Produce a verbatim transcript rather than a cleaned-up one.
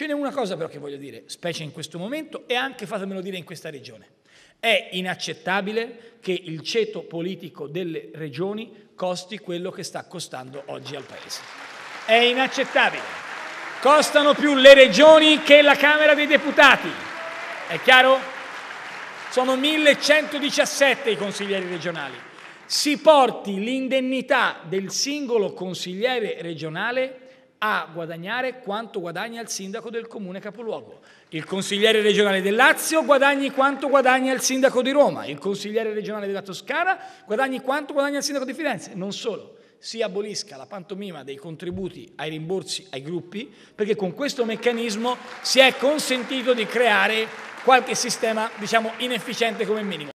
Ce n'è una cosa però che voglio dire, specie in questo momento, e anche fatemelo dire in questa regione. È inaccettabile che il ceto politico delle regioni costi quello che sta costando oggi al Paese. È inaccettabile. Costano più le regioni che la Camera dei Deputati. È chiaro? Sono millecentodiciassette i consiglieri regionali. Si porti l'indennità del singolo consigliere regionale a guadagnare quanto guadagna il sindaco del comune capoluogo. Il consigliere regionale del Lazio guadagni quanto guadagna il sindaco di Roma, il consigliere regionale della Toscana guadagni quanto guadagna il sindaco di Firenze. Non solo, si abolisca la pantomima dei contributi ai rimborsi ai gruppi, perché con questo meccanismo si è consentito di creare qualche sistema, diciamo, inefficiente come minimo.